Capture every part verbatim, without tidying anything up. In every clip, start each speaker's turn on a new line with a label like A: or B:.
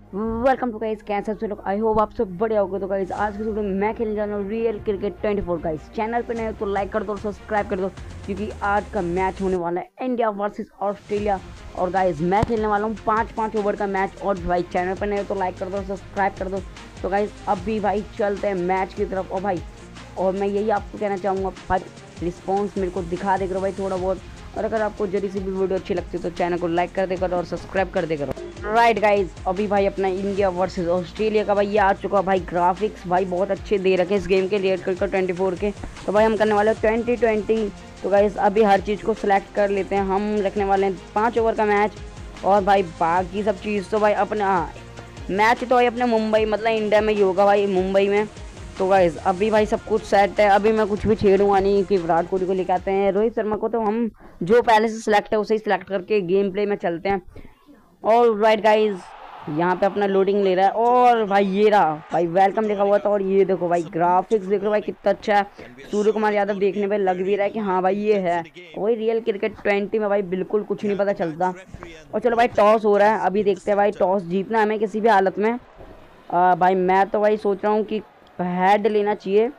A: Welcome to guys, कैसे सब लोग। आई होप आप सब बढ़िया होगा। तो गाइस आज की वीडियो में मैं खेलने जा रहा हूँ real cricket twenty four. Guys channel पे नए हो तो लाइक कर दो और सब्सक्राइब कर दो, क्योंकि आज का मैच होने वाला है इंडिया वर्सेस ऑस्ट्रेलिया। और गाइस मैं खेलने वाला हूँ पाँच पाँच ओवर का मैच। और भाई चैनल पे नए हो तो लाइक कर दो, सब्सक्राइब कर दो। तो गाइस अभी भाई चलते हैं मैच की तरफ। और भाई और मैं यही आपको कहना चाहूँगा, भाई रिस्पॉन्स मेरे को दिखा दे करो भाई थोड़ा बहुत। और अगर आपको जरी सी भी वीडियो अच्छी लगती है तो चैनल को लाइक कर दे करो और सब्सक्राइब कर दे करो। राइट गाइज, अभी भाई अपना इंडिया वर्सेस ऑस्ट्रेलिया का भाई ये आ चुका। भाई ग्राफिक्स भाई बहुत अच्छे दे रखे इस गेम के रियल क्रिकेट ट्वेंटी फोर के। तो भाई हम करने वाले हैं ट्वेंटी ट्वेंटी। तो गाइज अभी हर चीज़ को सिलेक्ट कर लेते हैं। हम रखने वाले हैं पाँच ओवर का मैच। और भाई बाकी सब चीज़ तो भाई अपने हाँ मैच तो भाई अपने मुंबई मतलब इंडिया में ही होगा भाई, मुंबई में। तो गाइज अभी भाई सब कुछ सेट है। अभी मैं कुछ भी छेड़ूंगा नहीं कि विराट कोहली को लेके आते हैं, रोहित शर्मा को तो हम जो पहले से सिलेक्ट है उसे ही सिलेक्ट करके गेम प्ले में चलते हैं। ऑल राइट गाइज, यहाँ पे अपना लोडिंग ले रहा है। और भाई ये रहा भाई वेलकम लिखा हुआ था। और ये देखो भाई ग्राफिक्स देख लो भाई कितना अच्छा है। सूर्य कुमार यादव देखने पे लग भी रहा है कि हाँ भाई ये है। वही रियल क्रिकेट ट्वेंटी में भाई बिल्कुल कुछ नहीं पता चलता। और चलो भाई टॉस हो रहा है, अभी देखते हैं भाई। टॉस जीतना हमें किसी भी हालत में। आ, भाई मैं तो भाई सोच रहा हूँ कि हेड लेना चाहिए।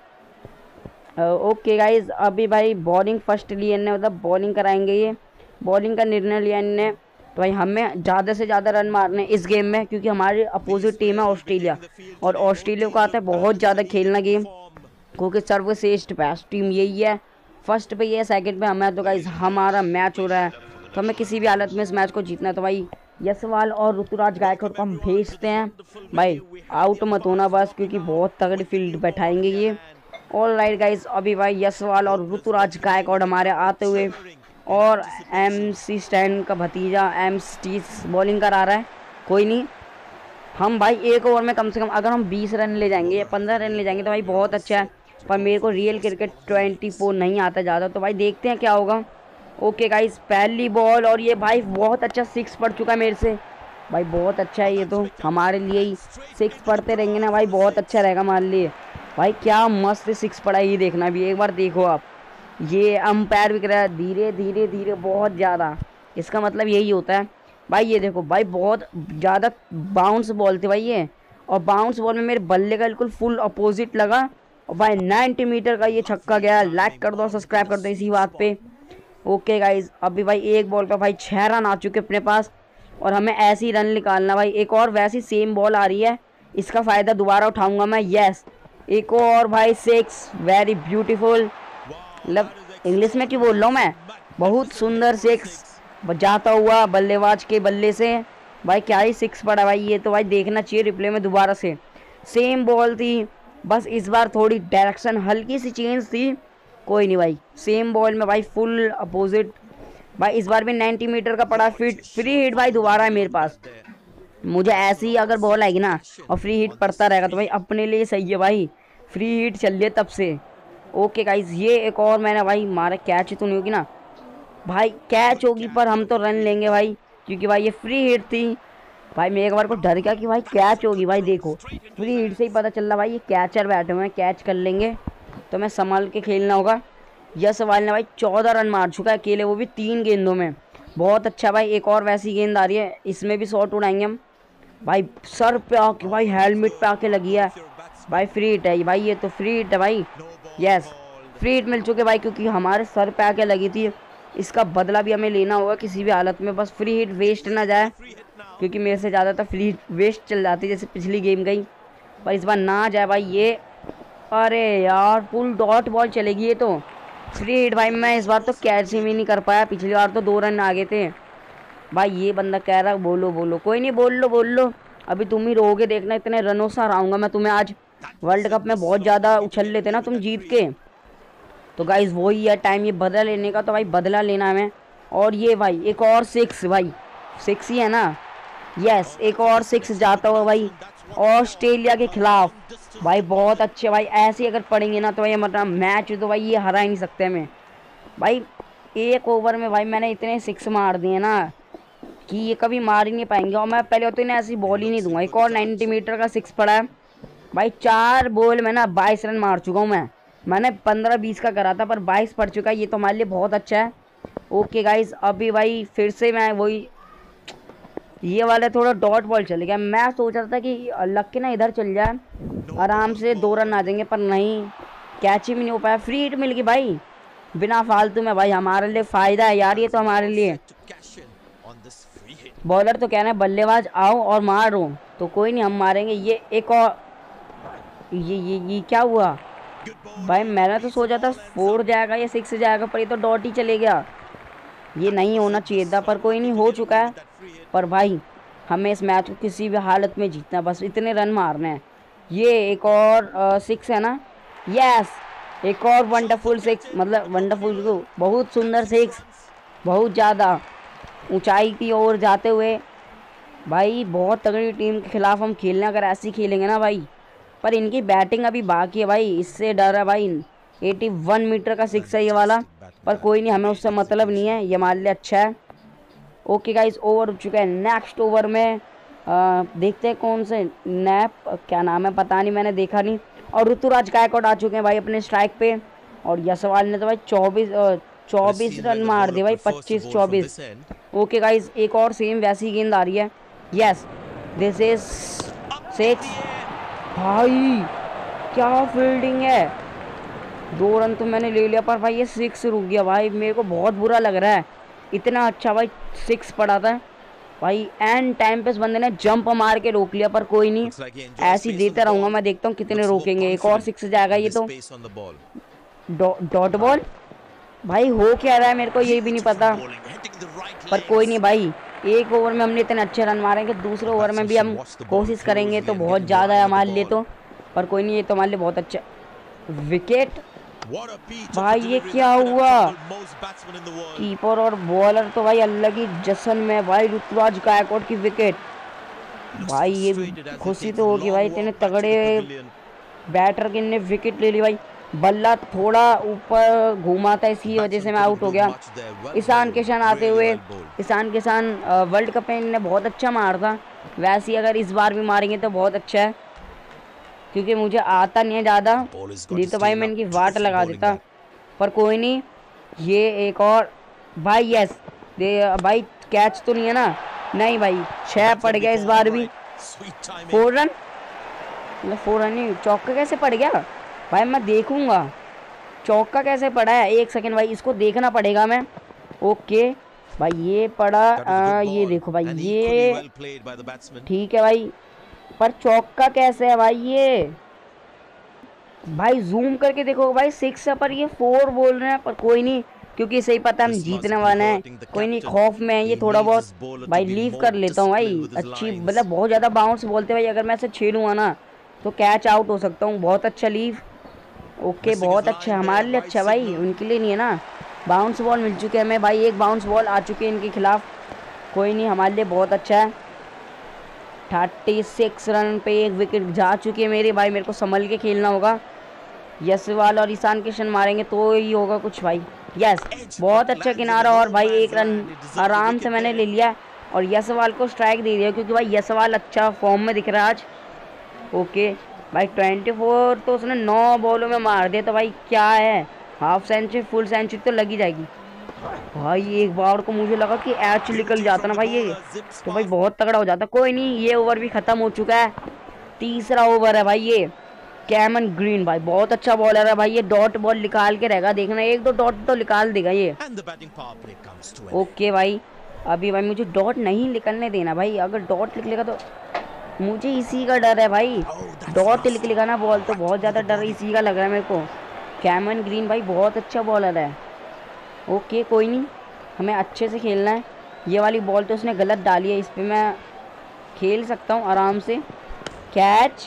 A: ओके गाइज, अभी भाई बॉलिंग फर्स्ट लिए इनने, मतलब बॉलिंग कराएंगे ये। बॉलिंग का निर्णय लिया इनने। तो भाई हमें ज़्यादा से ज़्यादा रन मारने इस गेम में, क्योंकि हमारी अपोजिट टीम है ऑस्ट्रेलिया। और ऑस्ट्रेलिया को आता है बहुत ज़्यादा खेलना गेम, क्योंकि सर्वश्रेष्ठ बेस्ट टीम यही है। फर्स्ट पे ये है, सेकंड पे हमें है। तो गाइज हमारा मैच हो रहा है, तो हमें किसी भी हालत में इस मैच को जीतना है। तो भाई यशवाल और ऋतुराज गायकवाड़ को हम भेजते हैं। भाई आउट मत होना बस, क्योंकि बहुत तगड़ी फील्ड बैठाएंगे ये। ऑल राइट गाइज, अभी भाई यशवाल और ऋतुराज गायकवाड़ हमारे आते हुए। और एम सी स्टैंड का भतीजा एम स्टीस बॉलिंग करा रहा है। कोई नहीं, हम भाई एक ओवर में कम से कम अगर हम बीस रन ले जाएंगे या पंद्रह रन ले जाएंगे तो भाई बहुत अच्छा है। पर मेरे को रियल क्रिकेट ट्वेंटी फोर नहीं आता ज़्यादा, तो भाई देखते हैं क्या होगा। ओके गाइस, पहली बॉल और ये भाई बहुत अच्छा सिक्स पड़ चुका है मेरे से। भाई बहुत अच्छा है ये, तो हमारे लिए ही सिक्स पढ़ते रहेंगे ना भाई, बहुत अच्छा रहेगा हमारे लिए। भाई क्या मस्त सिक्स पड़ा है, ये देखना भी एक बार देखो आप। ये अंपायर भी कर रहा है धीरे धीरे धीरे बहुत ज़्यादा, इसका मतलब यही होता है। भाई ये देखो भाई बहुत ज़्यादा बाउंस बॉल थी भाई ये। और बाउंस बॉल में मेरे बल्ले का बिल्कुल फुल अपोजिट लगा। और भाई नाइन्टी मीटर का ये छक्का गया। लाइक कर दो और सब्सक्राइब कर दो इसी बात पे। ओके गाइज, अभी भाई एक बॉल पे भाई छः रन आ चुके अपने पास। और हमें ऐसे ही रन निकालना भाई। एक और वैसी सेम बॉल आ रही है, इसका फ़ायदा दोबारा उठाऊंगा मैं। यस, एक और भाई सिक्स, वेरी ब्यूटीफुल। मतलब इंग्लिश में क्यों बोल रहा हूँ मैं, बहुत सुंदर सिक्स जाता हुआ बल्लेबाज के बल्ले से। भाई क्या ही सिक्स पड़ा भाई, ये तो भाई देखना चाहिए रिप्ले में दोबारा से। सेम बॉल थी, बस इस बार थोड़ी डायरेक्शन हल्की सी चेंज थी। कोई नहीं भाई, सेम बॉल में भाई फुल अपोजिट। भाई इस बार भी नाइन्टी मीटर का पड़ा फिट, फ्री हिट भाई दोबारा है मेरे पास। मुझे ऐसी ही अगर बॉल आएगी ना और फ्री हिट पड़ता रहेगा तो भाई अपने लिए सही है भाई। फ्री हिट चल रही है तब से। ओके गाइज, ये एक और मैंने भाई मारा, कैच तो नहीं होगी ना भाई, कैच होगी पर हम तो रन लेंगे भाई, क्योंकि भाई ये फ्री हिट थी। भाई मैं एक बार को डर गया कि भाई कैच होगी। भाई देखो फ्री हिट से ही पता चल रहा भाई ये कैचर बैठे हुए हैं, कैच कर लेंगे। तो मैं संभाल के खेलना होगा। यशवाल ने भाई चौदह रन मार चुका है अकेले, वो भी तीन गेंदों में। बहुत अच्छा भाई, एक और वैसी गेंद आ रही है, इसमें भी शॉट उड़ाएंगे हम। भाई सर पे आके भाई हेलमेट पे आके लगी है। भाई फ्री हिट है भाई, ये तो फ्री हिट है भाई। यस, फ्री हिट मिल चुके भाई, क्योंकि हमारे सर पे आके लगी थी। इसका बदला भी हमें लेना होगा किसी भी हालत में, बस फ्री हिट वेस्ट ना जाए, क्योंकि मेरे से ज़्यादातर फ्री हिट वेस्ट चल जाती है जैसे पिछली गेम गई। पर इस बार ना जाए भाई ये। अरे यार फुल डॉट बॉल चलेगी ये तो। फ्री हिट भाई मैं इस बार तो कैच ही नहीं कर पाया, पिछली बार तो दो रन आगे थे। भाई ये बंदा कह रहा बोलो बोलो, कोई नहीं बोल लो बोल लो, अभी तुम ही रहोगे देखना, इतने रनों से हराऊंगा मैं तुम्हें आज। वर्ल्ड कप में बहुत ज़्यादा उछल लेते ना तुम जीत के। तो गाइज वही है टाइम ये बदला लेने का, तो भाई बदला लेना हमें। और ये भाई एक और सिक्स, भाई सिक्स ही है ना। यस, एक और सिक्स जाता हुआ भाई ऑस्ट्रेलिया के खिलाफ। भाई बहुत अच्छे भाई, ऐसे अगर पड़ेंगे ना तो भाई मतलब मैच तो भाई ये हरा ही नहीं सकते हमें। भाई एक ओवर में भाई मैंने इतने सिक्स मार दिए ना कि ये कभी मार ही नहीं पाएंगे। और मैं पहले तो इन्हें ऐसी बॉल ही नहीं दूंगा। एक और नाइन्टी मीटर का सिक्स पड़ा है भाई। चार बॉल में ना बाईस रन मार चुका हूँ मैं। मैंने पंद्रह बीस का करा था पर बाईस पड़ चुका है, ये तो हमारे लिए बहुत अच्छा है। ओके गाइज, अभी भाई फिर से मैं वही ये वाला थोड़ा डॉट बॉल चल गया। मैं सोच रहा था कि लक के ना इधर चल जाए, आराम से दो रन आ जाएंगे, पर नहीं, कैच ही भी नहीं हो पाया। फ्री हिट मिल गई भाई बिना फालतू में। भाई हमारे लिए फ़ायदा है यार ये तो, हमारे लिए। बॉलर तो कह रहे हैं बल्लेबाज आओ और मारो, तो कोई नहीं, हम मारेंगे। ये एक और, ये ये ये क्या हुआ भाई? मैंने तो सोचा था फोर जाएगा या सिक्स जाएगा, पर ये तो डॉट ही चले गया। ये नहीं होना चाहिए था, पर कोई नहीं, हो चुका है। पर भाई हमें इस मैच को किसी भी हालत में जीतना है, बस इतने रन मारने हैं। ये एक और आ, सिक्स है ना? यस, एक और वंडरफुल सिक्स, मतलब वंडरफुल को बहुत सुंदर सिक्स, बहुत ज़्यादा ऊंचाई की ओर जाते हुए। भाई बहुत तगड़ी टीम के खिलाफ हम खेलने, अगर ऐसे ही खेलेंगे ना भाई। पर इनकी बैटिंग अभी बाकी है भाई, इससे डर है भाई। इक्यासी मीटर का सिक्स है ये वाला, पर कोई नहीं, हमें उससे मतलब नहीं है, ये हमारे लिए अच्छा है। ओके गाइस, ओवर हो चुका है। नेक्स्ट ओवर में आ, देखते हैं कौन से नैप, क्या नाम है पता नहीं, मैंने देखा नहीं। और ऋतुराज गायकवाड़ आ चुके हैं भाई अपने स्ट्राइक पे। और यशवाल ने तो भाई चौबीस चौबीस रन मार दिए भाई, पच्चीस चौबीस। ओके गाइस, एक और सेम वैसी गेंद आ रही है। Yes, this is six. भाई क्या फील्डिंग है! दो रन तो मैंने ले लिया, पर भाई ये सिक्स रुक गया भाई, मेरे को बहुत बुरा लग रहा है। इतना अच्छा भाई सिक्स पड़ा था भाई, एंड टाइम पे इस बंदे ने जंप मार के रोक लिया। पर कोई नहीं, ऐसे ही देता रहूंगा मैं, देखता हूँ कितने रोकेंगे। एक और सिक्स जाएगा ये तो। डॉट बॉल भाई हो क्या रहा है मेरे को ये भी नहीं पता, पर कोई नहीं भाई। एक ओवर में हमने इतने अच्छे रन मारेंगे, दूसरे ओवर में भी हम कोशिश करेंगे तो बहुत ज़्यादा है हमारे लिए तो। पर कोई नहीं, ये तो हमारे लिए बहुत अच्छा। विकेट भाई, ये क्या हुआ? कीपर और बॉलर तो भाई अलग ही जश्न में भाई। ऋतुराज गायकवाड़ की विकेट भाई, ये खुशी तो होगी भाई, इतने तगड़े बैटर के ने विकेट ले ली भाई। बल्ला थोड़ा ऊपर घूमा था, इसी वजह से मैं आउट हो गया। ईशान किशन आते हुए, ईशान किशन वर्ल्ड कप में इन्होंने बहुत अच्छा मारा था, वैसे ही अगर इस बार भी मारेंगे तो बहुत अच्छा है, क्योंकि मुझे आता नहीं है ज़्यादा, नहीं तो भाई मैं इनकी वाट लगा देता। पर कोई नहीं, ये एक और भाई। यस दे भाई, कैच तो नहीं है ना? नहीं भाई, छः पड़ गया इस बार भी। फोर रन, मतलब फोर रन नहीं, चौका कैसे पड़ गया भाई? मैं देखूंगा चौका कैसे पड़ा है, एक सेकंड भाई, इसको देखना पड़ेगा मैं। ओके भाई, ये पड़ा आ, ये देखो भाई, ये ठीक है भाई, पर चौका कैसे है भाई? ये भाई जूम करके देखो भाई, सिक्स है पर ये फोर बोल रहे हैं। पर कोई नहीं, क्योंकि सही पता हम जीतने वाले हैं, कोई नहीं, खौफ में है ये थोड़ा बहुत भाई। लीव कर लेता हूँ भाई, अच्छी मतलब बहुत ज़्यादा बाउंस बोलते भाई, अगर मैं ऐसे छेड़ूंगा ना तो कैच आउट हो सकता हूँ। बहुत अच्छा लीव, ओके बहुत अच्छा, हमारे लिए अच्छा भाई, उनके लिए नहीं है ना। बाउंस बॉल मिल चुके हैं हमें भाई, एक बाउंस बॉल आ चुकी है इनके खिलाफ। कोई नहीं, हमारे लिए बहुत अच्छा है। थर्टी सिक्स रन पे एक विकेट जा चुकी है मेरी भाई, मेरे को संभल के खेलना होगा। यशवाल और ईशान किशन मारेंगे तो ही होगा कुछ भाई। यस, बहुत अच्छा किनारा, और भाई एक रन आराम से मैंने ले लिया और यशवाल को स्ट्राइक दे दिया, क्योंकि भाई यशवाल अच्छा फॉर्म में दिख रहा है आज। ओके भाई, ट्वेंटी फोर तो उसने नौ बॉलों में मार दिया, तो भाई क्या है, हाफ सेंचुरी फुल सेंचुरी तो लगी जाएगी भाई। एक बार को मुझे लगा कि एच निकल जाता ना भाई ये, तो भाई बहुत तगड़ा हो जाता। कोई नहीं, ये ओवर भी ख़त्म हो चुका है। तीसरा ओवर है भाई ये। कैमन ग्रीन भाई बहुत अच्छा बॉलर है भाई, ये डॉट बॉल निकाल के रहेगा, देखना एक दो डॉट तो निकाल देगा ये। ओके भाई, अभी भाई मुझे डॉट नहीं निकलने देना भाई, अगर डॉट निकलेगा तो मुझे इसी का डर है भाई। डॉट निकलेगा ना बॉल तो बहुत ज़्यादा डर इसी का लग रहा है मेरे को। कैमन ग्रीन भाई बहुत अच्छा बॉलर है। ओके कोई नहीं, हमें अच्छे से खेलना है। ये वाली बॉल तो उसने गलत डाली है, इस पर मैं खेल सकता हूँ आराम से। कैच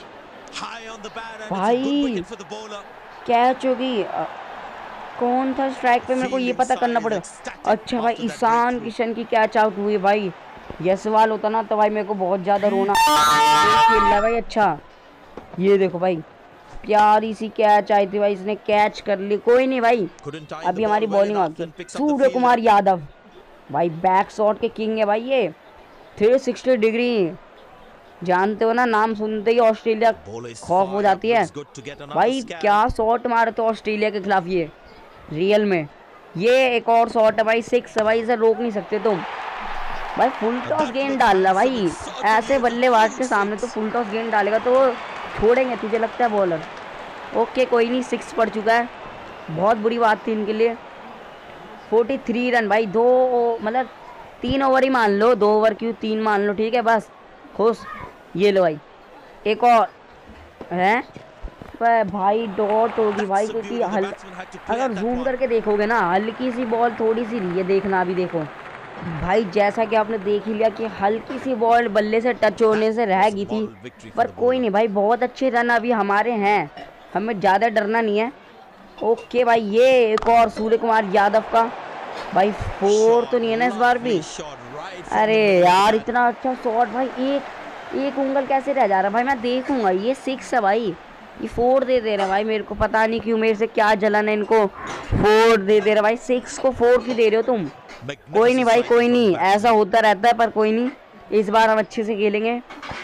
A: भाई, कैच होगी, कौन था स्ट्राइक पे मेरे को ये पता करना पड़ेगा। अच्छा भाई, ईशान किशन की कैच आउट हुई भाई। यशवाल होता ना तो भाई मेरे को बहुत ज़्यादा रोना खेल रहा है भाई। अच्छा ये देखो भाई, प्यारी सी कैच आई थी भाई, इसने कैच कर ली। कोई नहीं भाई, अभी हमारी बॉलिंग आती है। सूर्य कुमार यादव भाई बैक शॉट के किंग है भाई, ये थ्री सिक्सटी डिग्री, जानते हो ना, नाम सुनते ही ऑस्ट्रेलिया खौफ हो जाती है भाई। क्या शॉट मारे थे ऑस्ट्रेलिया के खिलाफ ये रियल में। ये एक और शॉट है भाई, सिक्स है भाई, इसे रोक नहीं सकते तुम। भाई फुल टॉस गेंद डाल रहा भाई, ऐसे बल्लेबाज के सामने तो फुल टॉस गेंद डालेगा तो छोड़ेंगे तुझे लगता है बॉलर? ओके कोई नहीं, सिक्स पड़ चुका है, बहुत बुरी बात थी इनके लिए। फोर्टी थ्री रन भाई, दो मतलब तीन ओवर ही मान लो, दो ओवर क्यों तीन मान लो, ठीक है बस खुश। ये लो भाई एक और है भाई, डॉट होगी भाई, क्योंकि हल अगर जूम करके देखोगे ना हल्की सी बॉल थोड़ी सी रही है, देखना अभी देखो भाई, जैसा कि आपने देख ही लिया कि हल्की सी बॉल बल्ले से टच होने से रह गई थी, पर कोई नहीं भाई, बहुत अच्छे रन अभी हमारे हैं, हमें ज़्यादा डरना नहीं है। ओके भाई ये एक और सूर्य कुमार यादव का भाई, फोर तो नहीं है ना इस बार भी? अरे यार इतना अच्छा शॉट भाई, एक एक उंगल कैसे रह जा रहा है भाई, मैं देखूंगा। ये सिक्स है भाई, ये फोर दे दे रहे भाई मेरे को, पता नहीं क्यों, मेरे से क्या जलन है इनको, फोर दे दे रहे भाई, सिक्स को फोर क्यों दे रहे हो तुम? कोई नहीं भाई कोई नहीं, ऐसा होता रहता है, पर कोई नहीं, इस बार हम अच्छे से खेलेंगे।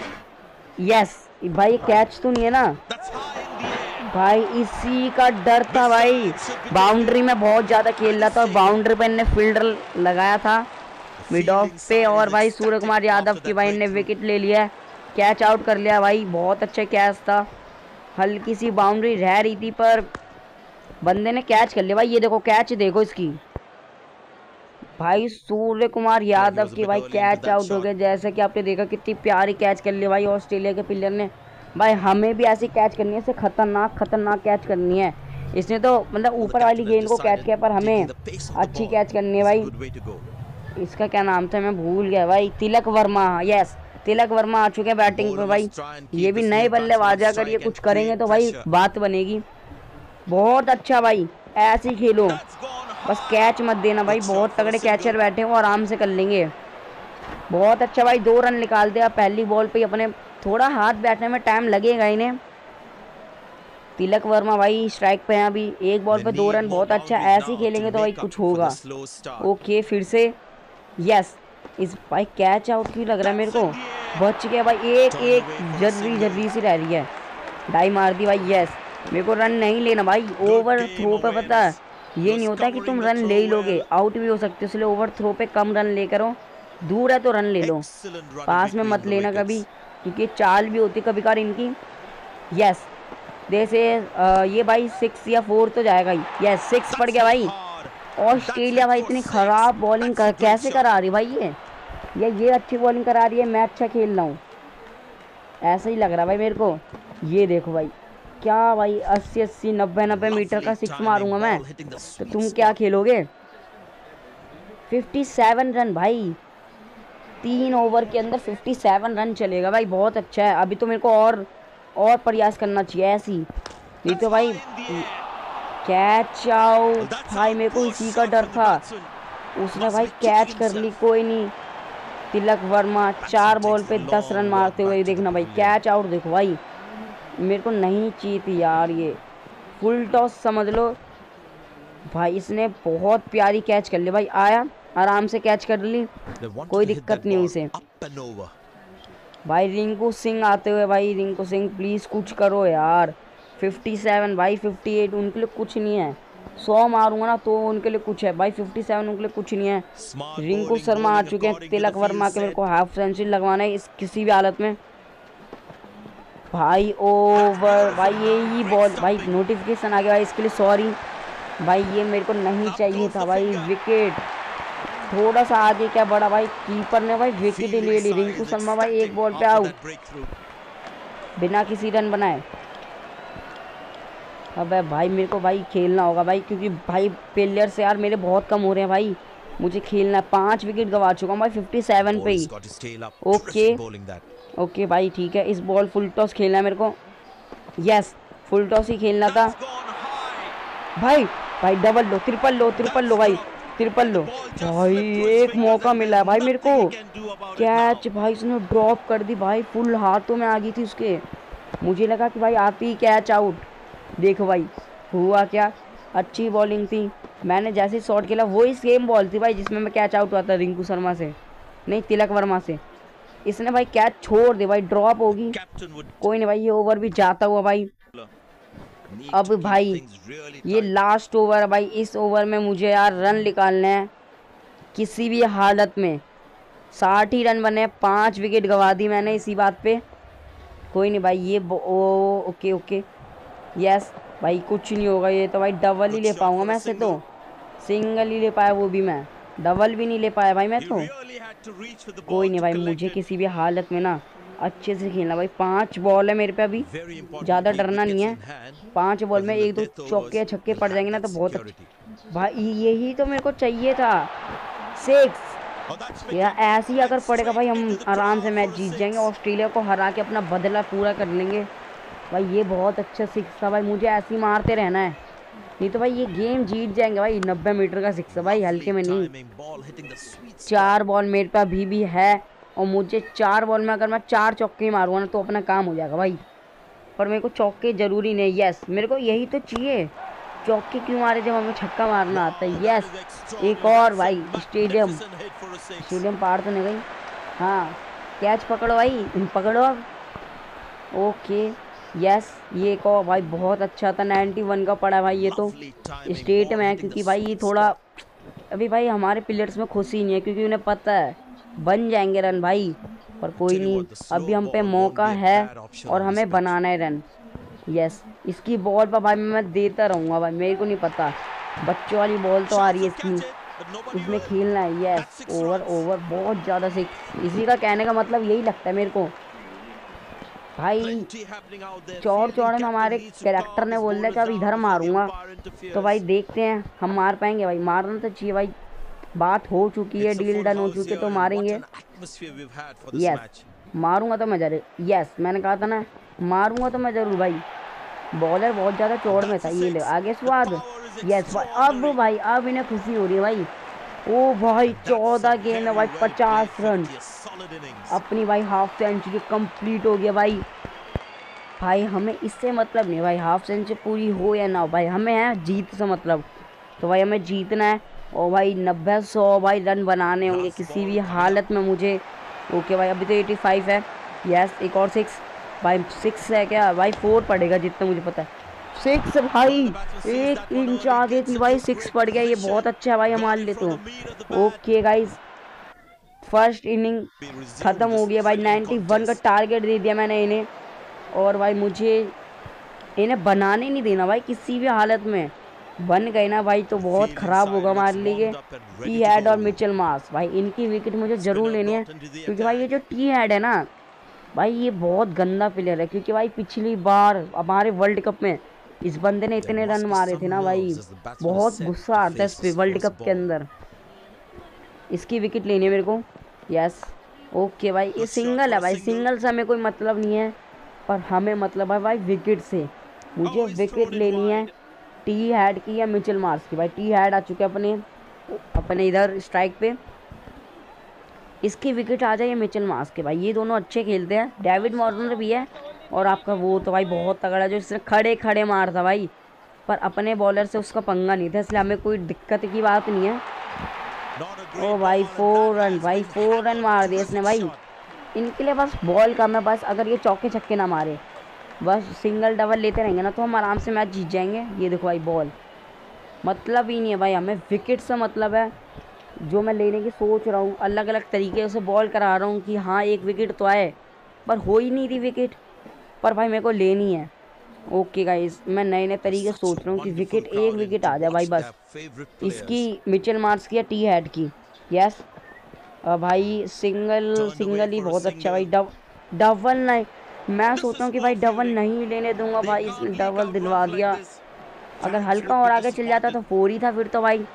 A: यस भाई कैच तो नहीं है ना भाई, इसी का डर था भाई, बाउंड्री में बहुत ज़्यादा खेल रहा था और बाउंड्री पे इन्हें फील्डर लगाया था मिड ऑफ पे, और भाई सूर्य कुमार यादव की भाई ने विकेट ले लिया, कैच आउट कर लिया भाई, बहुत अच्छा कैच था, हल्की सी बाउंड्री रह रही थी पर बंदे ने कैच कर लिया भाई। ये देखो कैच देखो इसकी भाई, सूर्य कुमार यादव की भाई कैच आउट हो गया, जैसे कि आपने देखा कितनी प्यारी कैच कर ली भाई ऑस्ट्रेलिया के प्लेयर ने। भाई हमें भी ऐसी कैच करनी है, इसे खतरनाक खतरनाक कैच करनी है, इसने तो मतलब ऊपर वाली गेंद को कैच किया, पर हमें अच्छी कैच करनी है भाई। इसका क्या नाम था मैं भूल गया भाई, तिलक वर्मा, यस तिलक वर्मा आ चुके हैं बैटिंग पे भाई, ये भी नए बल्लेबाज, अगर ये कुछ करेंगे तो भाई बात बनेगी। बहुत अच्छा भाई, ऐसे ही खेलो, बस कैच मत देना भाई, बहुत तगड़े कैचर बैठे हो, आराम से कर लेंगे। बहुत अच्छा भाई, दो रन निकाल दिया पहली बॉल पे अपने, थोड़ा हाथ बैठने में टाइम लगेगा इन्हें। तिलक वर्मा भाई स्ट्राइक पे हैं अभी, एक बॉल पे दो रन, बहुत अच्छा, ऐसे ही खेलेंगे तो भाई कुछ होगा। ओके फिर से यस, इस भाई कैच आउट क्यों लग रहा है मेरे को, बच गया भाई, एक एक जर्री जर्री सी रह रही है, डाई मार दी भाई। यस मेरे को रन नहीं लेना भाई, ओवर थ्रो पे पता है ये नहीं होता कि तुम रन ले ही लोगे, आउट भी हो सकते हो, इसलिए ओवर थ्रो पे कम रन लेकर हो, दूर है तो रन ले लो, पास में मत लेना कभी, क्योंकि चाल भी होती कभी कभार इनकी। यस जैसे ये भाई सिक्स या फोर तो जाएगा ही, यस सिक्स पड़ गया भाई। ऑस्ट्रेलिया भाई इतनी ख़राब बॉलिंग कर, कैसे करा रही भाई ये ये ये अच्छी बॉलिंग करा रही है, मैं अच्छा खेल रहा हूँ, ऐसा ही लग रहा भाई मेरे को। ये देखो भाई क्या भाई, अस्सी अस्सी नब्बे नब्बे मीटर का सिक्स मारूंगा मैं, तो तुम क्या खेलोगे? फिफ्टी सेवन रन भाई, तीन ओवर के अंदर फिफ्टी सेवन रन चलेगा भाई, बहुत अच्छा है। अभी तो मेरे को और और प्रयास करना चाहिए ऐसी, नहीं तो भाई कैच आउट भाई, मेरे को इसी का डर था, उसने भाई कैच कर ली। कोई नहीं, तिलक वर्मा चार बॉल पे दस रन मारते हुए देखना भाई, कैच आउट देखो भाई, मेरे को नहीं चाहिए थी यार, ये फुल टॉस समझ लो भाई, इसने बहुत प्यारी कैच कर ली भाई, आया आराम से कैच कर ली, कोई दिक्कत नहीं हुई इसे। भाई रिंकू सिंह आते हुए भाई, रिंकू सिंह प्लीज़ कुछ करो यार, फिफ्टी सेवन भाई, फिफ्टी एट उनके लिए कुछ नहीं है, सौ मारूंगा ना तो उनके लिए कुछ है भाई, फिफ्टी सेवन उनके लिए कुछ नहीं है। रिंकू शर्मा आ चुके हैं, तिलक वर्मा के मेरे को हाफ सेंचुरी लगवाना है इस किसी भी हालत में भाई। ओवर भाई, यही बॉल भाई, नोटिफिकेशन आ गया भाई इसके लिए, सॉरी भाई, ये मेरे को नहीं चाहिए था भाई, विकेट थोड़ा सा आगे क्या बड़ा भाई, कीपर ने भाई विकेट ले ली। रिंकू शर्मा भाई एक बॉल पे आउट बिना किसी रन बनाए। अबे भाई मेरे को भाई खेलना होगा भाई, क्योंकि भाई प्लेयर से यार मेरे बहुत कम हो रहे हैं भाई, मुझे खेलना है, पाँच विकेट गवा चुका हूँ भाई फिफ्टी सेवन पे ही। ओके ओके भाई ठीक है, इस बॉल फुल टॉस खेलना है मेरे को, यस फुल टॉस ही खेलना था भाई। भाई डबल लो, ट्रिपल लो, ट्रिपल लो भाई, ट्रिपल लो भाई, एक मौका मिला है भाई मेरे को, कैच भाई उसने ड्रॉप कर दी भाई, फुल हाथों में आ गई थी उसके, मुझे लगा कि भाई आती ही कैच आउट, देखो भाई हुआ क्या, अच्छी बॉलिंग थी, मैंने जैसे शॉट खेला वही सेम बॉल थी भाई जिसमें मैं कैच आउट हुआ था रिंकू शर्मा से, नहीं तिलक वर्मा से, इसने भाई कैच छोड़ दे भाई, ड्रॉप होगी, कोई नहीं भाई, ये ओवर भी जाता हुआ भाई। अब भाई ये लास्ट ओवर है भाई, इस ओवर में मुझे यार रन निकालने हैं किसी भी हालत में, साठ ही रन बने, पाँच विकेट गंवा दी मैंने इसी बात पे। कोई नहीं भाई, ये ओ ओके ओके यस भाई, कुछ नहीं होगा। ये तो भाई डबल ही ले पाऊंगा मैं से, तो सिंगल ही ले पाया, वो भी मैं डबल भी नहीं ले पाया भाई मैं तो। कोई नहीं भाई, मुझे किसी भी हालत में ना अच्छे से खेलना भाई। पांच बॉल है मेरे पे अभी, ज़्यादा डरना नहीं है। पांच बॉल में एक दो चौके छक्के पड़ जाएंगे ना तो बहुत अच्छा भाई, यही तो मेरे को चाहिए था। सिक्स या ऐसे ही अगर पड़ेगा भाई, हम आराम से मैच जीत जाएंगे, ऑस्ट्रेलिया को हरा के अपना बदला पूरा कर लेंगे भाई। ये बहुत अच्छा सिक्स था भाई, मुझे ऐसे ही मारते रहना है, नहीं तो भाई ये गेम जीत जाएंगे भाई। नब्बे मीटर का सिक्स है भाई, हल्के में नहीं। चार बॉल मेरे पे अभी भी है, और मुझे चार बॉल में अगर मैं चार चौके मारूंगा ना तो अपना काम हो जाएगा भाई। पर मेरे को चौके जरूरी नहीं, यस मेरे को यही तो चाहिए। चौके क्यों मारे जब हमें छक्का मारना आता है। यस, एक और भाई, स्टेडियम स्टेडियम पार तो नहीं गई। हाँ, कैच पकड़ो भाई, पकड़ो अब। ओके यस, ये को भाई बहुत अच्छा था, नाइन्टी वन का पड़ा भाई। ये तो स्टेट में है, क्योंकि भाई ये थोड़ा अभी भाई हमारे प्लेयर्स में खुशी नहीं है, क्योंकि उन्हें पता है बन जाएंगे रन भाई। पर कोई नहीं, अभी हम पे मौका है और हमें बनाना है रन। यस, इसकी बॉल पर भाई मैं देता रहूँगा भाई, मेरे को नहीं पता, बच्चों वाली बॉल तो आ रही है इसकी, इसमें खेलना है। यस, ओवर ओवर बहुत ज़्यादा सिक्स, इसी का कहने का मतलब यही लगता है मेरे को भाई। चौड़ चौड़ में हमारे कैरेक्टर ने बोल दिया कि अब इधर मारूंगा, तो भाई देखते हैं हम मार पाएंगे भाई। मारना तो चाहिए भाई, बात हो चुकी है, डील डन हो चुकी है, तो मारेंगे। यस, मारूंगा तो मैं जरूर, यस मैंने कहा था ना मारूंगा तो मैं जरूर भाई। बॉलर बहुत ज़्यादा चौड़ में था, ये ले आगे स्वाद। यस भाई, अब भाई अब इन्हें खुशी हो रही है भाई। ओ भाई, चौदह गेंद है भाई, पचास रन, अपनी भाई हाफ सेंचुरी कंप्लीट हो गया भाई। भाई हमें इससे मतलब नहीं भाई, हाफ सेंचुरी पूरी हो या ना हो भाई, हमें है जीत से मतलब। तो भाई हमें जीतना है, और भाई नब्बे सौ भाई रन बनाने होंगे किसी भी हालत में मुझे। ओके भाई, अभी तो एटी फाइव है। यस, एक और सिक्स भाई, सिक्स है क्या भाई, फोर पड़ेगा जितना मुझे पता है। सिक्स भाई, एक इंच आगे थी भाई, सिक्स पड़ गया, ये बहुत अच्छा है भाई हमारे लिए तो। ओके गाइज, फर्स्ट इनिंग ख़त्म हो गया भाई, नाइन्टी वन का टारगेट दे दिया मैंने इन्हें। और भाई मुझे इन्हें बनाने नहीं देना भाई, किसी भी हालत में बन गए ना भाई तो बहुत ख़राब होगा हमारे लिए। टी हेड और मिचेल मार्श भाई, इनकी विकेट मुझे ज़रूर लेनी है, क्योंकि भाई ये जो टी हेड है ना भाई, ये बहुत गंदा प्लेयर है। क्योंकि भाई पिछली बार हमारे वर्ल्ड कप में इस बंदे ने इतने रन मारे थे ना भाई, बहुत गुस्सा आता है इस पे वर्ल्ड कप के अंदर। इसकी विकेट लेनी है मेरे को। यस, ओके भाई, ये सिंगल है भाई, सिंगल से हमें कोई मतलब नहीं है, पर हमें मतलब है भाई विकेट से। मुझे विकेट लेनी है टी हेड की या मिचेल मार्श की। भाई टी हेड आ चुके अपने अपने इधर स्ट्राइक पे, इसकी विकेट आ जाए मिचेल मार्श के। भाई ये दोनों अच्छे खेलते हैं, डेविड वार्नर भी है, और आपका वो तो भाई बहुत तगड़ा जो इसने खड़े खड़े मार था भाई। पर अपने बॉलर से उसका पंगा नहीं था, इसलिए हमें कोई दिक्कत की बात नहीं है। ओ भाई फोर रन भाई, फोर रन मार दिए इसने भाई। इनके लिए बस बॉल कम है, बस अगर ये चौके छक्के ना मारे, बस सिंगल डबल लेते रहेंगे ना तो हम आराम से मैच जीत जाएंगे। ये देखो भाई, बॉल मतलब ही नहीं है भाई, हमें विकेट से मतलब है। जो मैं लेने की सोच रहा हूँ, अलग अलग तरीके से बॉल करा रहा हूँ कि हाँ एक विकेट तो आए, पर हो ही नहीं रही विकेट। पर भाई मेरे को लेनी है। ओके गाइस, मैं नए नए तरीके सोच रहा हूँ कि विकेट एक विकेट आ जाए भाई बस, इसकी मिचेल मार्श की या टी हेड की। यस भाई, सिंगल सिंगल ही बहुत अच्छा भाई। डब डबल नहीं, मैं सोच रहा हूँ कि भाई डबल नहीं लेने दूंगा भाई, इसने डबल दिलवा दिया। अगर हल्का और आगे चल जाता तो फोर ही था फिर तो भाई,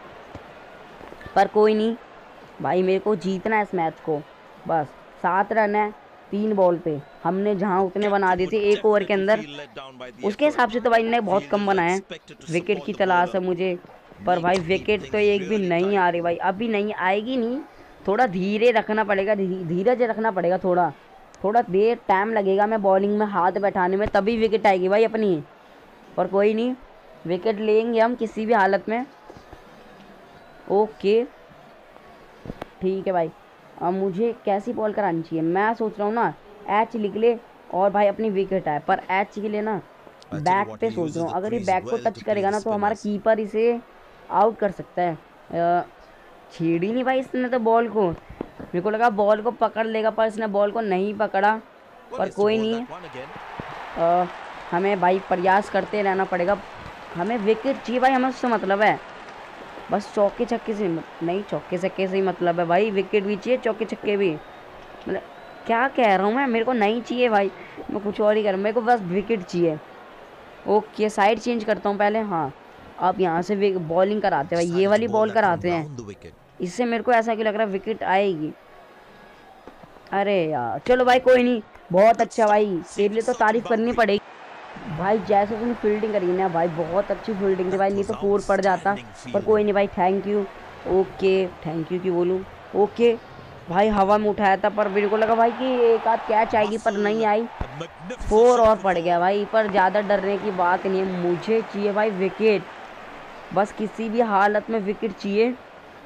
A: पर कोई नहीं भाई, मेरे को जीतना है इस मैच को बस। सात रन है तीन बॉल पे, हमने जहां उतने बना दिए थे एक ओवर के अंदर, उसके हिसाब से तो भाई ने बहुत कम बनाए। विकेट की तलाश है मुझे, पर भाई विकेट तो एक भी नहीं आ रही भाई, अभी नहीं आएगी नहीं, थोड़ा धीरे रखना पड़ेगा, धीरज रखना पड़ेगा, थोड़ा थोड़ा देर टाइम लगेगा मैं बॉलिंग में हाथ बैठाने में, तभी विकेट आएगी भाई अपनी। पर कोई नहीं, विकेट लेंगे हम किसी भी हालत में। ओके ठीक है भाई, अब मुझे कैसी बॉल करानी चाहिए, मैं सोच रहा हूँ ना एच लिख ले और भाई अपनी विकेट आए, पर एच के लिए ना बैक पे सोच रहा हूँ। अगर ये बैक को टच करेगा ना तो हमारा कीपर इसे आउट कर सकता है। छेड़ी नहीं भाई इसने तो बॉल को, मेरे को लगा बॉल को पकड़ लेगा पर इसने बॉल को नहीं पकड़ा, पर कोई नहीं। आ, हमें भाई प्रयास करते रहना पड़ेगा। हमें विकेट चाहिए भाई, हमें उससे मतलब है। बस चौके छक्के से नहीं, चौके छक्के से ही मतलब है भाई। विकेट भी चाहिए, चौके छक्के भी। मतलब क्या कह रहा हूँ मैं, मेरे को नहीं चाहिए भाई, मैं कुछ और ही कर, मेरे को बस विकेट चाहिए। ओके साइड चेंज करता हूँ पहले। हाँ आप यहाँ से बॉलिंग कराते हैं भाई, ये वाली बॉल कराते हैं। इससे मेरे को ऐसा क्यों लग रहा है विकेट आएगी। अरे यार चलो भाई कोई नहीं, बहुत अच्छा भाई, तेरे लिए तो तारीफ करनी पड़ेगी भाई। जैसे तुमने फील्डिंग करी ना भाई, बहुत अच्छी फील्डिंग थी भाई, नहीं तो फोर पड़ जाता। पर कोई नहीं भाई, thank you. Okay thank you क्यों बोलूँ। ओके भाई हवा में उठाया था, पर मेरे को लगा भाई कि एक आध कैच आएगी, पर नहीं आई। फोर और पड़ गया भाई, पर ज़्यादा डरने की बात नहीं है। मुझे चाहिए भाई विकेट, बस किसी भी हालत में विकेट चाहिए।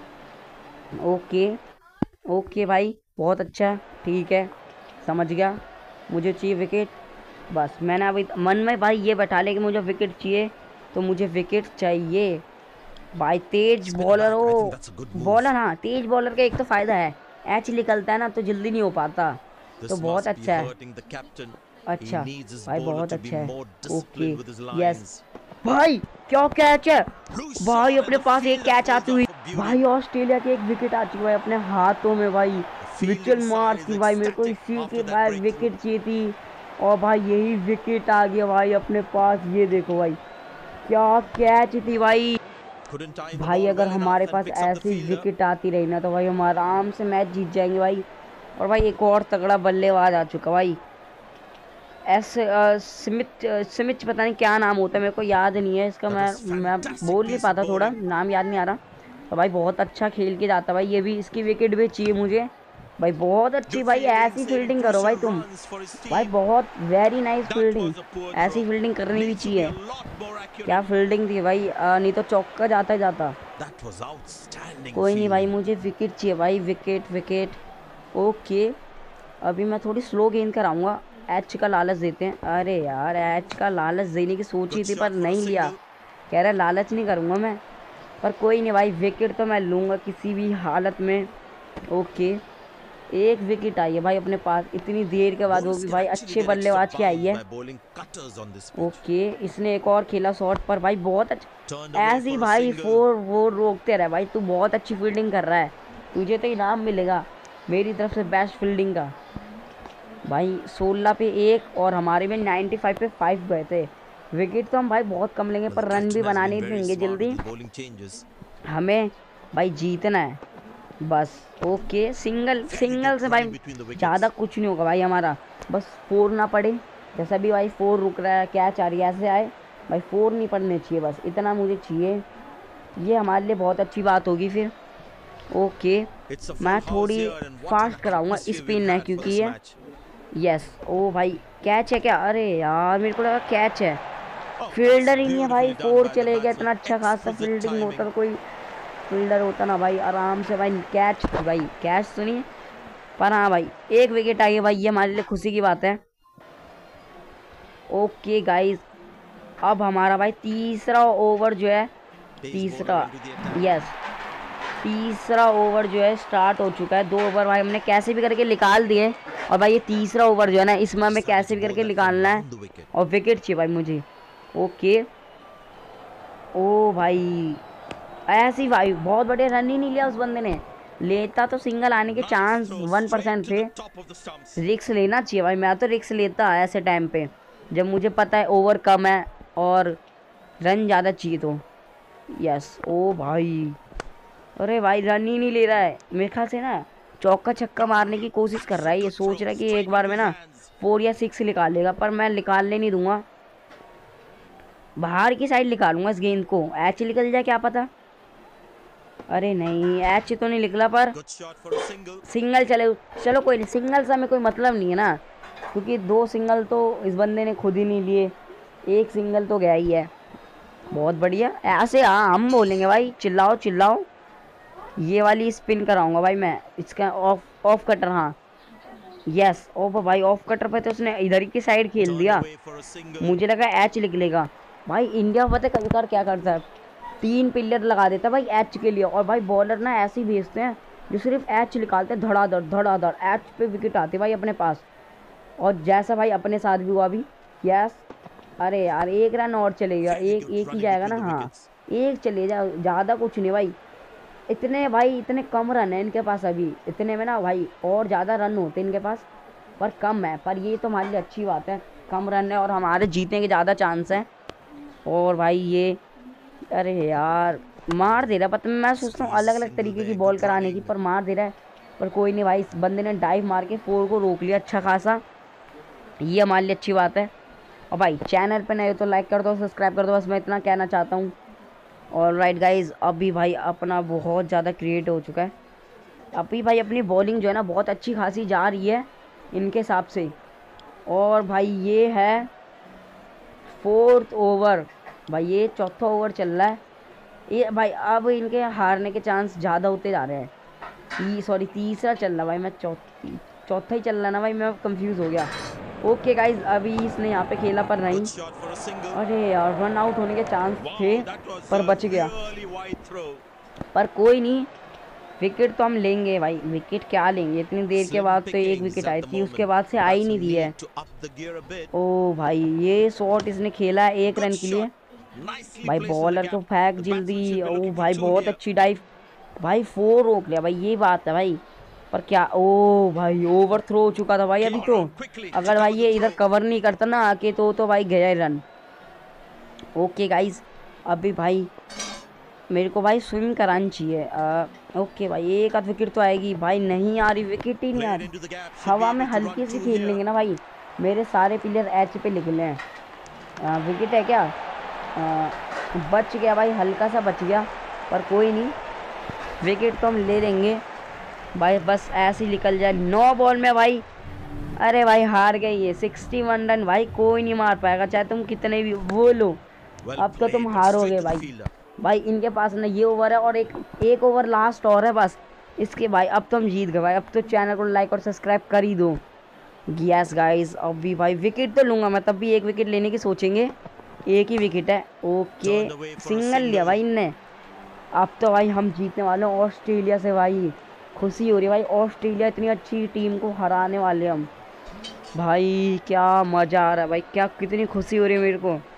A: ओके ओके भाई बहुत अच्छा, ठीक है समझ गया। मुझे चाहिए विकेट, बस मैंने अभी मन में भाई ये बैठा लिया कि मुझे विकेट चाहिए, तो मुझे विकेट चाहिए भाई। तेज बॉलर हो बॉलर, हाँ तेज बॉलर का एक तो फ़ायदा है, एच निकलता है ना तो जल्दी नहीं हो पाता, तो बहुत अच्छा है। अच्छा भाई बहुत अच्छा है। ओके यस भाई, क्या कैच है भाई, अपने पास एक कैच आती हुई भाई। ऑस्ट्रेलिया की एक विकेट आ चुकी है अपने हाथों में भाई, मिचेल मार्श की भाई। मेरे को इसी के बाद विकेट चाहिए थी, और भाई यही विकेट आ गया भाई अपने पास। ये देखो भाई क्या कैच थी भाई। भाई अगर हमारे पास ऐसी विकेट आती रही ना, तो भाई हम आराम से मैच जीत जाएंगे भाई। और भाई एक और तगड़ा बल्लेबाज आ चुका भाई, एस स्मिथ स्मिथ पता नहीं क्या नाम होता है, मेरे को याद नहीं है इसका, मैं मैं बोल नहीं पाता, थोड़ा नाम याद नहीं आ रहा। तो भाई बहुत अच्छा खेल के जाता भाई ये भी, इसकी विकेट भी चाहिए मुझे भाई। बहुत अच्छी भाई, ऐसी फील्डिंग करो भाई तुम भाई, बहुत वेरी नाइस फील्डिंग, ऐसी फील्डिंग करनी भी चाहिए। क्या फील्डिंग थी भाई, आ, नहीं तो चौका जाता जाता। कोई नहीं भाई, मुझे विकेट चाहिए भाई, विकेट विकेट। ओके अभी मैं थोड़ी स्लो गेंद कराऊंगा, एच का लालच देते हैं। अरे यार एच का लालच देने की सोची थी पर नहीं लिया, कह रहा लालच नहीं करूंगा मैं, पर कोई नहीं भाई, विकेट तो मैं लूँगा किसी भी हालत में। ओके एक विकेट आई है भाई अपने पास इतनी देर के बाद, वो भी भाई अच्छे बल्लेबाज की आई है। ओके इसने एक और खेला शॉट पर भाई, बहुत अच्छा। ऐसी भाई फोर वो रोकते रहे भाई, तू बहुत अच्छी फील्डिंग कर रहा है, तुझे तो इनाम मिलेगा मेरी तरफ से बेस्ट फील्डिंग का भाई। सोलह पे एक और हमारे में नाइन्टी फाइव पे फाइव गए थे। विकेट तो हम भाई बहुत कम लेंगे, पर रन भी बनाने देंगे जल्दी, हमें भाई जीतना है बस। ओके सिंगल सिंगल से भाई ज़्यादा कुछ नहीं होगा भाई हमारा, बस फोर ना पड़े। जैसा भी भाई फोर रुक रहा है, कैच आ रही है, ऐसे आए भाई, फोर नहीं पड़ने चाहिए, बस इतना मुझे चाहिए। ये हमारे लिए बहुत अच्छी बात होगी फिर। ओके मैं थोड़ी फास्ट कराऊंगा स्पिन है क्योंकि ये यस। ओ भाई कैच है क्या, अरे यार मेरे को लगा कैच है, फील्डर ही नहीं है भाई, फोर चले गया। इतना अच्छा खासा फील्डिंग होता तो कोई फील्डर होता ना भाई, आराम से भाई कैच भाई, कैच तो नहीं पर हाँ भाई एक विकेट आई है भाई, ये हमारे लिए खुशी की बात है। ओके गाइस अब हमारा भाई तीसरा ओवर जो है, तीसरा यस तीसरा ओवर जो है स्टार्ट हो चुका है। दो ओवर भाई हमने कैसे भी करके निकाल दिए, और भाई ये तीसरा ओवर जो है ना, इसमें हमें कैसे भी करके निकालना है, और विकेट चाहिए भाई मुझे। ओके ओ भाई ऐसी भाई बहुत बड़े रन ही नहीं लिया उस बंदे ने, लेता तो सिंगल आने के चांस वन परसेंट थे। रिक्स लेना चाहिए भाई, मैं तो रिक्स लेता ऐसे टाइम पे जब मुझे पता है ओवर कम है और रन ज़्यादा चाहिए तो। यस ओ भाई, अरे भाई रन ही नहीं ले रहा है मेरे ख्याल से ना, चौका छक्का मारने की कोशिश कर रहा है, ये सोच रहा है कि एक बार में ना फोर या सिक्स निकालेगा, पर मैं निकालने नहीं दूंगा, बाहर की साइड निकालूंगा इस गेंद को। एच निकल जाए क्या पता, अरे नहीं एच तो नहीं निकला, पर सिंगल चले, चलो कोई नहीं, सिंगल से हमें कोई मतलब नहीं है ना, क्योंकि दो सिंगल तो इस बंदे ने खुद ही नहीं लिए, एक सिंगल तो गया ही है। बहुत बढ़िया, ऐसे हाँ हम बोलेंगे भाई, चिल्लाओ चिल्लाओ। ये वाली स्पिन कराऊंगा भाई मैं, इसका ऑफ ऑफ कटर, हाँ यस ऑफ भाई, ऑफ कटर पे तो उसने इधर की साइड खेल दिया, मुझे लगा एच निकलेगा भाई। इंडिया पता कभी क्या करता है, तीन पिलर लगा देता है भाई एच के लिए, और भाई बॉलर ना ऐसे ही भेजते हैं जो सिर्फ एच निकालते हैं धड़ाधड़ धड़ाधड़, एच पे विकेट आते भाई अपने पास। और जैसा भाई अपने साथ भी हुआ अभी। यस, अरे यार एक रन और चलेगा, एक एक ही जाएगा ना, हाँ एक चले जा, ज़्यादा कुछ नहीं भाई। इतने भाई इतने कम रन है इनके पास अभी, इतने में ना भाई और ज़्यादा रन होते इनके पास, पर कम है। पर ये तो हमारे लिए अच्छी बात है, कम रन है और हमारे जीतने के ज़्यादा चांस हैं। और भाई ये, अरे यार मार दे रहा, पता मैं सोचता हूँ अलग अलग तरीके की बॉल कराने की, पर मार दे रहा है। पर कोई नहीं भाई, इस बंदे ने डाइव मार के फोर को रोक लिया अच्छा खासा, ये हमारे लिए अच्छी बात है। और भाई चैनल पे नए हो तो लाइक कर दो, सब्सक्राइब कर दो, बस मैं इतना कहना चाहता हूँ। और राइट गाइज, अभी भाई अपना बहुत ज़्यादा क्रिएट हो चुका है। अभी भाई अपनी बॉलिंग जो है ना बहुत अच्छी खासी जा रही है इनके हिसाब से। और भाई ये है फोर्थ ओवर, भाई ये चौथा ओवर चल रहा है ये भाई। अब इनके हारने के चांस ज़्यादा होते जा रहे हैं। ती सॉरी तीसरा चल रहा भाई, मैं चौथी चौथा ही चल रहा ना भाई, मैं कंफ्यूज हो गया। ओके गाइज, अभी इसने यहाँ पे खेला पर नहीं, अरे यार रन आउट होने के चांस थे पर बच गया। पर कोई नहीं, विकेट तो हम लेंगे भाई, विकेट क्या लेंगे, इतनी देर के बाद तो एक विकेट आई थी, उसके बाद से आई नहीं दी है। ओ भाई ये शॉट इसने खेला है एक रन के लिए भाई, बॉलर को फेंक जल्दी। ओ भाई बहुत अच्छी डाइव भाई, फोर रोक लिया भाई, ये बात है भाई। पर क्या, ओ भाई ओवर थ्रो हो चुका था भाई अभी तो, अगर भाई ये इधर कवर नहीं करता ना आके तो तो भाई गया रन। ओके गाइज, अभी भाई मेरे को भाई स्विंग करानी चाहिए। आ, ओके भाई एक आध विकेट तो आएगी भाई, नहीं आ रही, विकेट ही नहीं आ रही। हवा में हल्की सी खेल लेंगे ना भाई, मेरे सारे प्लेयर एच पे निकले हैं। विकेट है क्या, आ, बच गया भाई, हल्का सा बच गया, पर कोई नहीं, विकेट तो हम ले लेंगे भाई, बस ऐसे ही निकल जाए। नौ बॉल में भाई, अरे भाई हार गई ये सिक्सटी वन रन भाई, कोई नहीं मार पाएगा चाहे तुम कितने भी बोलो, अब तो तुम हारोगे भाई। भाई इनके पास ना ये ओवर है और एक एक ओवर लास्ट और है बस इसके भाई, अब तो हम जीत गए भाई। अब तो चैनल को लाइक और सब्सक्राइब कर ही दो। यस गाइस, अब भी भाई विकेट तो लूँगा मैं, तब भी एक विकेट लेने की सोचेंगे, एक ही विकेट है। ओके सिंगल लिया भाई इनने, अब तो भाई हम जीतने वाले हैं ऑस्ट्रेलिया से भाई, खुशी हो रही है भाई, ऑस्ट्रेलिया इतनी अच्छी टीम को हराने वाले हम भाई, क्या मज़ा आ रहा है भाई, क्या कितनी खुशी हो रही है मेरे को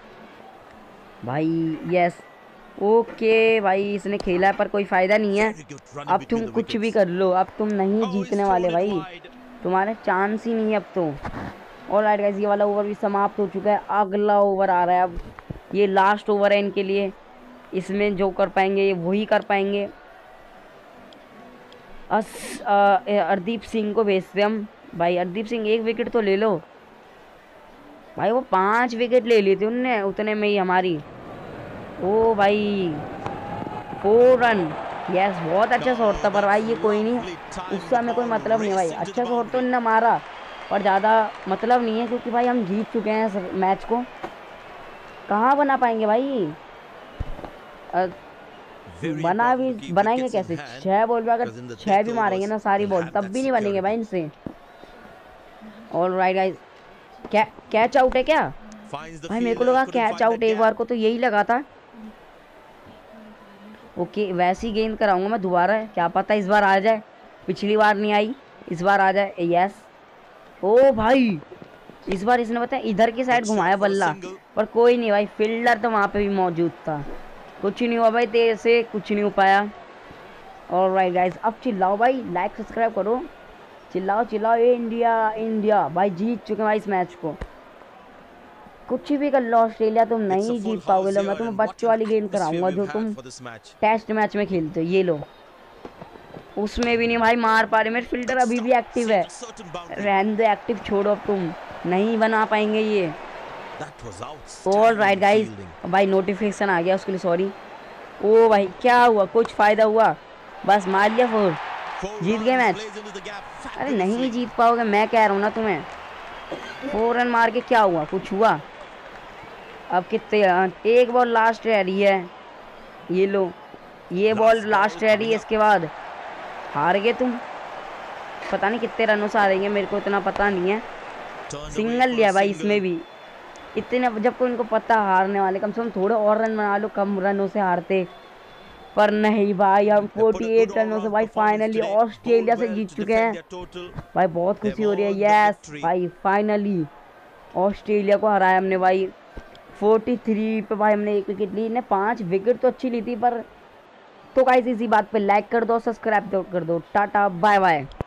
A: भाई। यस ओके भाई, इसने खेला है पर कोई फ़ायदा नहीं है, अब तुम कुछ भी कर लो, अब तुम नहीं जीतने वाले भाई, तुम्हारे चांस ही नहीं है अब तो। और राइट गाइस, ये वाला ओवर भी समाप्त हो चुका है, अगला ओवर आ रहा है अब, ये लास्ट ओवर है इनके लिए, इसमें जो कर पाएंगे ये वही कर पाएंगे। अस अर्दीप सिंह को भेजते हम भाई, अर्दीप सिंह एक विकेट तो ले लो भाई, वो पांच विकेट ले ली थी उनने उतने में ही हमारी। ओ भाई फोर रन, यस बहुत अच्छा शॉट था, पर भाई ये कोई नहीं, उससे हमें कोई मतलब नहीं भाई, अच्छा शॉट तो इनने मारा पर ज़्यादा मतलब नहीं है, क्योंकि भाई हम जीत चुके हैं मैच को, कहाँ बना पाएंगे भाई, आ, बना भी बनाएंगे कैसे, छः बॉल पे अगर छः भी मारेंगे ना सारी बॉल तब भी नहीं बनेंगे भाई इनसे। ऑल राइट गाइस, क्या कैच आउट है क्या भाई, मेरे को लगा कैच आउट एक बार को तो यही लगा था। ओके वैसी गेंद कराऊंगा मैं दोबारा, क्या पता इस बार आ जाए, पिछली बार नहीं आई इस बार आ जाए। यस ओ भाई इस बार इसने बताया इधर की साइड घुमाया बल्ला, पर कोई नहीं भाई, फील्डर तो वहाँ पे भी मौजूद था, कुछ नहीं हुआ भाई, तेरे से कुछ नहीं हो पाया। और राइट गाइस, अब चिल्लाओ भाई, लाइक सब्सक्राइब करो, चिल्लाओ चिल्लाओ, ये इंडिया इंडिया भाई जीत चुके हैं भाई इस मैच को, कुछ भी कर लो ऑस्ट्रेलिया, तुम नहीं जीत पाओगे। लो मैं तुम्हें बच्चों वाली गेम कराऊंगा जो तुम टेस्ट मैच में खेलते हो, ये लो, उसमें भी नहीं भाई मार पा रहे, मेरे फील्डर अभी भी एक्टिव है, रहने दो एक्टिव, छोड़ो अब तुम नहीं बना पाएंगे ये। ऑल राइट गाइस, भाई नोटिफिकेशन आ गया उसके लिए सॉरी। ओ भाई क्या हुआ, कुछ फ़ायदा हुआ, बस मार लिया फोर, जीत गए मैच। अरे नहीं जीत पाओगे, मैं कह रहा हूँ ना तुम्हें, फोर रन मार के क्या हुआ, कुछ हुआ। अब कितने, एक बॉल लास्ट रह रही है, ये लो ये बॉल लास्ट रह रही है, इसके बाद हार गए तुम, पता नहीं कितने रनों से हारेंगे, मेरे को इतना पता नहीं है। सिंगल लिया भाई इसमें भी, इतने जब को इनको पता हारने वाले, कम से कम थोड़े और रन बना लो, कम रनों से हारते। पर नहीं भाई, हम अड़तालीस रनों से भाई फाइनली ऑस्ट्रेलिया से जीत चुके हैं भाई। बहुत खुशी हो रही है। यस भाई, फाइनली ऑस्ट्रेलिया को हराया हमने भाई। तैंतालीस पे भाई हमने एक विकेट ली ने, पांच विकेट तो अच्छी ली थी पर। तो गाइस इसी बात पे लाइक कर दो, सब्सक्राइब कर दो। Tata bye bye.